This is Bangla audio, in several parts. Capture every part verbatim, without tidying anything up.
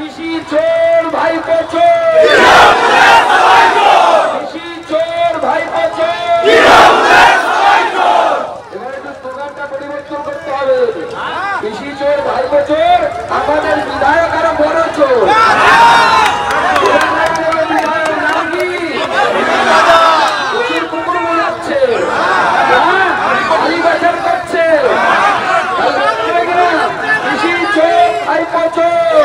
পিসি চোর ভাইপো চোর, পিসি চোর ভাইপো চোর। এবারে একটু স্লোগানটা পরিবর্তন করতে হবে। পিসি চোর ভাইপো চোর, আমাদের বিধায়ক আরো বড় চোর। কুকুর বোঝাচ্ছে, কালীবাজার করছে। পিসি চোর ভাইপো চোর,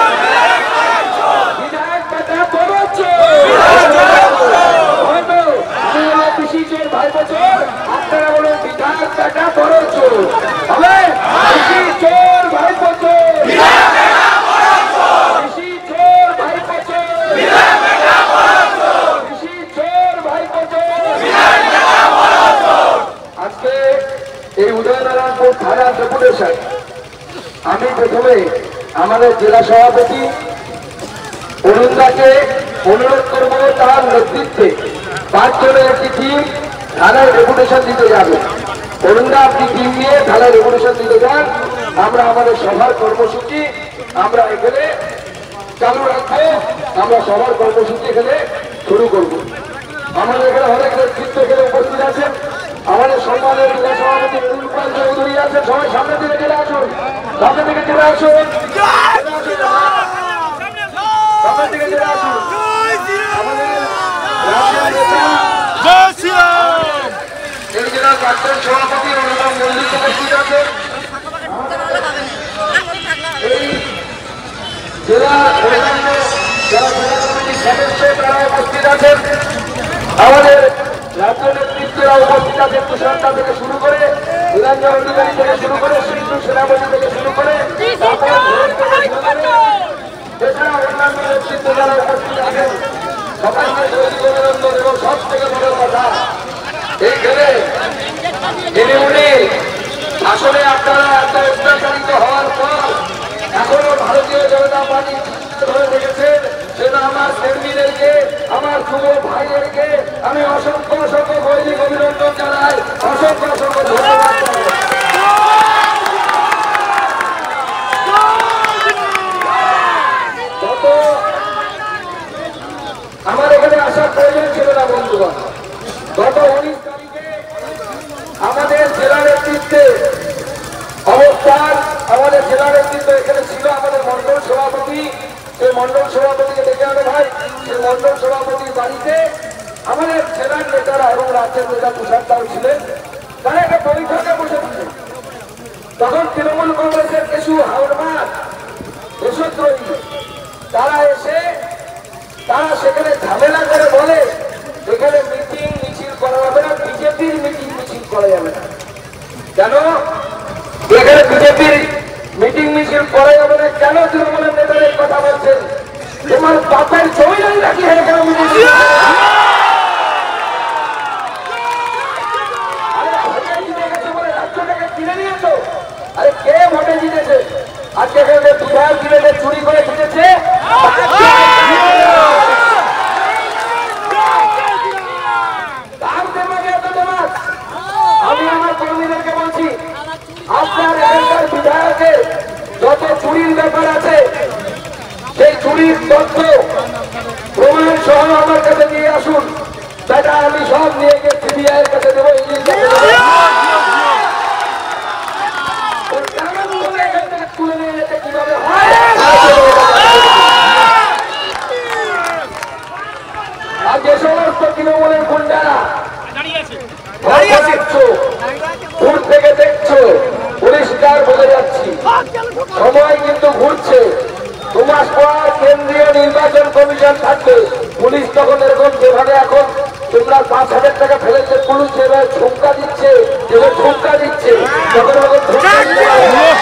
বিধায়ক বেটা বড় চোর। হয়তো আমি হলো পিসি চোর ভাইপো চোর, আপনারা বলো বিধায়ক বেটা বড় চোর। হবে পিসি চোর ভাইপো চোর, পিসি চোর ভাইপো চোর, পিসি চোর ভাইপো চোর। আজকে এই উদয়নারায়ণপুর থানা ডেপুটেশন আমি প্রথমে আমাদের জেলা সভাপতি অরুণদাকে অনুরোধ করবো তার নেতৃত্বে পাঁচজনের একটি টিম থানায় ডেপুটেশন দিতে যাবে। অরুণদা আপনি টিম নিয়ে থানায় ডেপুটেশন দিতে যান। আমরা আমাদের সভার কর্মসূচি আমরা এখানে চালু রাখবো। আমরা সভার কর্মসূচি এখানে শুরু করব। আমাদের এখানে অনেক নেতৃত্ব এখানে উপস্থিত আছেন। আমাদের সম্মানের জেলা সভাপতি নুরুল চৌধুরী আছেন। সবাই সামনে থেকে চলে আসুন, সামনে থেকে চলে আসুন, সামনে থেকে চলে আসুন। আমাদের এই জেলার প্রাক্তন সভাপতি অনুপম মল্লিক উপস্থিত আছেন। এই জেলা অন্যান্য যারা জেলা কমিটির সদস্য তারা উপস্থিত আছেন। আমাদের রাজ্য নেতৃত্বরা উপস্থিত আছেন। তুষারদা থেকে শুরু করে নিরঞ্জন অধিকারী থেকে শুরু করে সিন্ধু সেনাপতি থেকে শুরু করে এছাড়া অন্যান্য নেতৃত্ব যারা উপস্থিত আছেন সবাইকে অভিনন্দন। এবং সব থেকে বড় কথা এইখানে যিনি উনি আসলে আপনারা এত অত্যাচারিত হওয়ার পর এখনো ভারতীয় জনতা পার্টি ধরে রেখেছেন। সেটা আমার কর্মীদেরকে, আমার যুব ভাইদেরকে আমি অসংখ্য অসংখ্য গৈরিক অভিনন্দন জানাই, অসংখ্য অসংখ্য ধন্যবাদ জানাই। গত আমার এখানে আসার প্রয়োজন ছিল না বন্ধুগণ। গত উনিশ তারিখে আমাদের জেলা নেতৃত্বে অবস্থান, আমাদের জেলা নেতৃত্ব এখানে ছিল। আমাদের মন্ডল সভাপতি, সেই মন্ডল সভাপতিকে ডেকে আনো ভাই। সেই মন্ডল সভাপতির বাড়িতে আমাদের জেলার নেতারা এবং রাজ্যের নেতা তুষারদাও ছিলেন। তারা একটা বৈঠকে বসেছিলেন। তখন তৃণমূল কংগ্রেসের কিছু হাওড়মার দেশদ্রোহী তারা এসে তারা সেখানে ঝামেলা করে বলে এখানে মিটিং মিছিল করা যাবে না, বিজেপির মিটিং মিছিল করা যাবে না। কেন এখানে বিজেপির মিটিং মিছিল করা যাবে না? কেন তৃণমূলের নেতারা এই কথা বলছেন? তোমার বাপের ছবি নাই নাকি এখানে মিটিং? রাজ্যটাকে কিনে নিয়েছো? আরে কে ভোটে জিতেছে? আজকে এখানে বিধায়ক কিনে চুরি করে জিতেছে। আমি আমার কর্মীদেরকে বলছি, আপনার এখানকার বিধায়কের যত চুরির ব্যাপার আছে সেই চুরির তথ্য প্রমাণ সহ আমার কাছে নিয়ে আসুন। সেটা আমি সব নিয়ে গিয়ে সিবিআই এর কাছে দেবো। তুলে নিয়ে যেতে কিভাবে হয়? আর যে সমস্ত তৃণমূলের গুন্ডারা দূর থেকে দেখছো, পরিষ্কার বলে যাচ্ছি সময় কিন্তু ঘুরছে। দু মাস পর কেন্দ্রীয় নির্বাচন কমিশন থাকবে। পুলিশ তখন এরকম যেভাবে এখন তোমরা পাঁচ হাজার টাকা ফেলেছে, পুলিশ এবার ঝুমকা দিচ্ছে, এবার ঝুমকা দিচ্ছে, তখন